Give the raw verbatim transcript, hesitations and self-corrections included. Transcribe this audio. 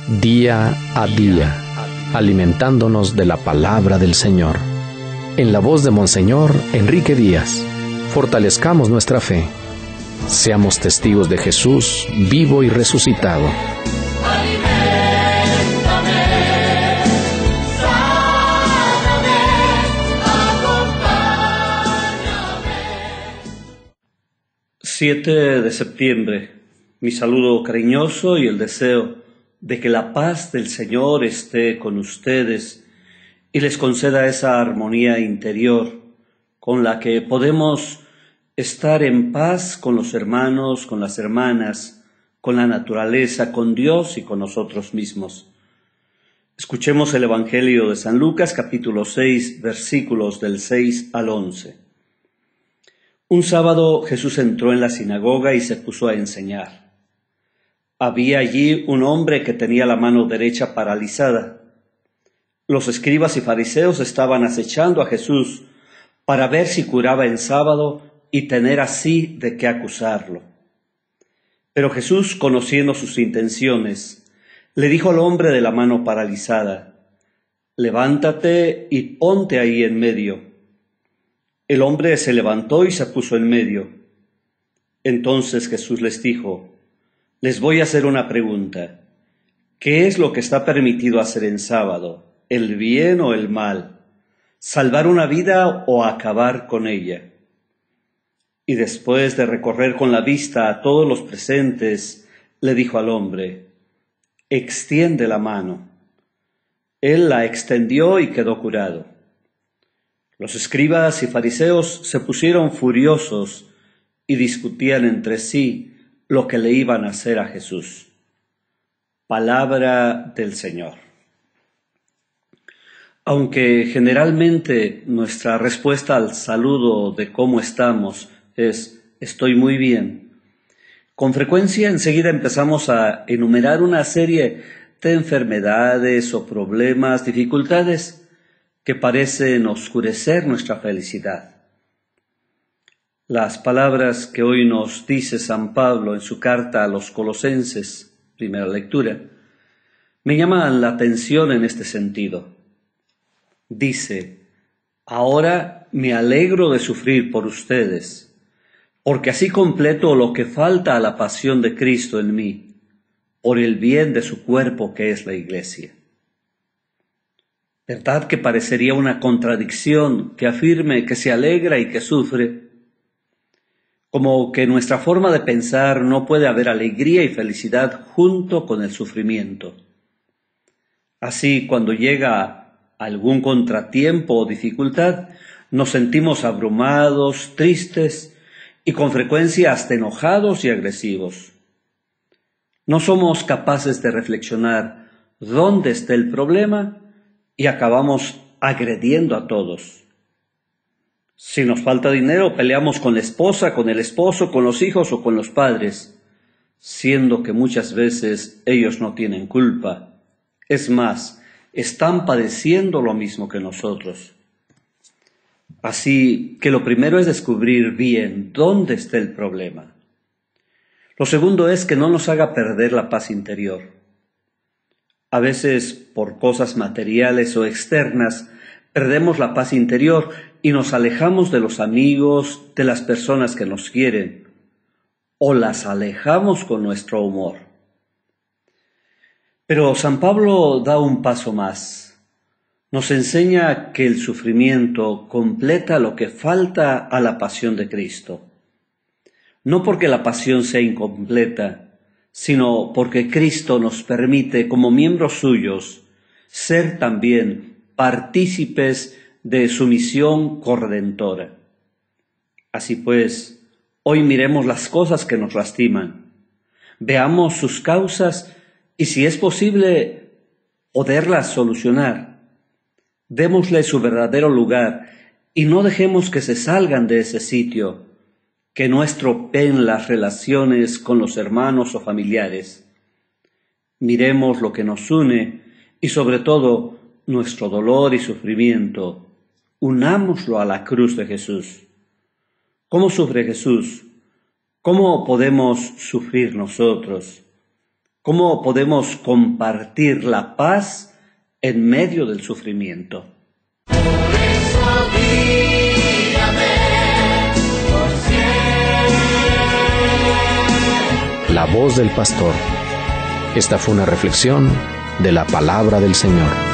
día a día, alimentándonos de la palabra del Señor. En la voz de Monseñor Enrique Díaz, fortalezcamos nuestra fe. Seamos testigos de Jesús vivo y resucitado. siete de septiembre, mi saludo cariñoso y el deseo de que la paz del Señor esté con ustedes y les conceda esa armonía interior con la que podemos estar en paz con los hermanos, con las hermanas, con la naturaleza, con Dios y con nosotros mismos. Escuchemos el Evangelio de San Lucas, capítulo seis, versículos del seis al once. Un sábado Jesús entró en la sinagoga y se puso a enseñar. Había allí un hombre que tenía la mano derecha paralizada. Los escribas y fariseos estaban acechando a Jesús para ver si curaba en sábado y tener así de qué acusarlo. Pero Jesús, conociendo sus intenciones, le dijo al hombre de la mano paralizada: «Levántate y ponte ahí en medio». El hombre se levantó y se puso en medio. Entonces Jesús les dijo: «Les voy a hacer una pregunta. ¿Qué es lo que está permitido hacer en sábado? ¿El bien o el mal? ¿Salvar una vida o acabar con ella?». Y después de recorrer con la vista a todos los presentes, le dijo al hombre: «Extiende la mano». Él la extendió y quedó curado. Los escribas y fariseos se pusieron furiosos y discutían entre sí lo que le iban a hacer a Jesús. Palabra del Señor. Aunque generalmente nuestra respuesta al saludo de cómo estamos es «estoy muy bien», con frecuencia enseguida empezamos a enumerar una serie de enfermedades o problemas, dificultades que parecen oscurecer nuestra felicidad. Las palabras que hoy nos dice San Pablo en su carta a los Colosenses, primera lectura, me llaman la atención en este sentido. Dice: «Ahora me alegro de sufrir por ustedes, porque así completo lo que falta a la pasión de Cristo en mí, por el bien de su cuerpo que es la Iglesia». ¿Verdad que parecería una contradicción que afirme que se alegra y que sufre? Como que en nuestra forma de pensar no puede haber alegría y felicidad junto con el sufrimiento. Así, cuando llega algún contratiempo o dificultad, nos sentimos abrumados, tristes y con frecuencia hasta enojados y agresivos. No somos capaces de reflexionar dónde está el problema y acabamos agrediendo a todos. Si nos falta dinero, peleamos con la esposa, con el esposo, con los hijos o con los padres, siendo que muchas veces ellos no tienen culpa. Es más, están padeciendo lo mismo que nosotros. Así que lo primero es descubrir bien dónde está el problema. Lo segundo es que no nos haga perder la paz interior. A veces, por cosas materiales o externas, perdemos la paz interior y nos alejamos de los amigos, de las personas que nos quieren, o las alejamos con nuestro humor. Pero San Pablo da un paso más. Nos enseña que el sufrimiento completa lo que falta a la pasión de Cristo. No porque la pasión sea incompleta, sino porque Cristo nos permite, como miembros suyos, ser también partícipes de su misión corredentora. Así pues, hoy miremos las cosas que nos lastiman, veamos sus causas y, si es posible, poderlas solucionar. Démosle su verdadero lugar y no dejemos que se salgan de ese sitio, que no estropeen las relaciones con los hermanos o familiares. Miremos lo que nos une y, sobre todo, nuestro dolor y sufrimiento. Unámoslo a la cruz de Jesús. ¿Cómo sufre Jesús? ¿Cómo podemos sufrir nosotros? ¿Cómo podemos compartir la paz en medio del sufrimiento? Por eso guíame por siempre. La voz del pastor. Esta fue una reflexión de la palabra del Señor.